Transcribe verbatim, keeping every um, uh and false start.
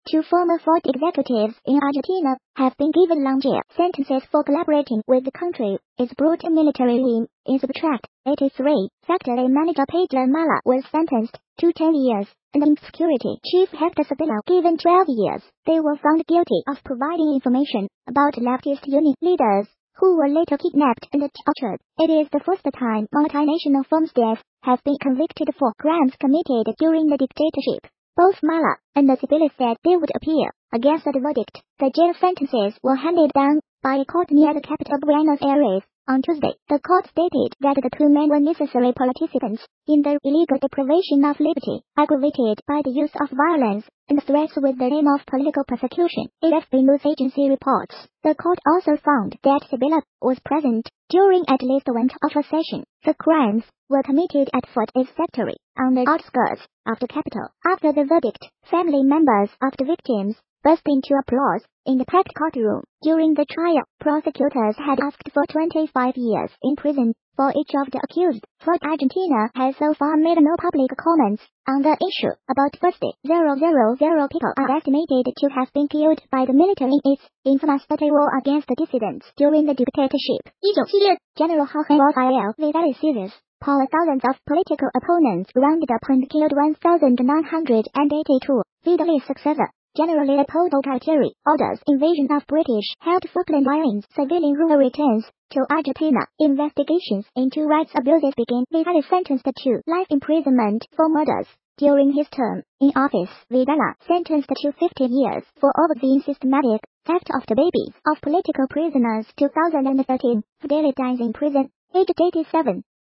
Two former Ford executives in Argentina have been given long jail sentences for collaborating with the country. Its brutal military regime. In subtract eighty-three, Factory manager Pedro Mala was sentenced to ten years, and Security Chief Hector Sabino given twelve years. They were found guilty of providing information about leftist unit leaders, who were later kidnapped and tortured. It is the first time multinational firms' staff have been convicted for crimes committed during the dictatorship. Both Mala and the Sabino said they would appeal against the verdict. The jail sentences were handed down by a court near the capital Buenos Aires on Tuesday. The court stated that the two men were necessary participants in the illegal deprivation of liberty, aggravated by the use of violence and threats with the aim of political persecution. A F P news agency reports. The court also found that Sabino was present during at least one torture session. The crimes were committed at Fort S Factory, on the outskirts of the capital. After the verdict, family members of the victims burst into applause in the packed courtroom. During the trial, prosecutors had asked for twenty-five years in prison for each of the accused. Ford Argentina has so far made no public comments on the issue. About thirty thousand people are estimated to have been killed by the military in its infamous dirty war against the dissidents during the dictatorship. nineteen seventy-six, General Jorge Rafael Videla series. Paul thousands of political opponents rounded up and killed one thousand nine hundred eighty-two. Videla's successor, General Leopoldo Galtieri, orders invasion of British-held Falkland Islands. Civilian rule returns to Argentina. Investigations into rights abuses begin. Videla sentenced to life imprisonment for murders. During his term in office, Videla sentenced to fifteen years for overseeing systematic theft of the babies of political prisoners. two thousand thirteen, Videla dies in prison, aged eighty-seven.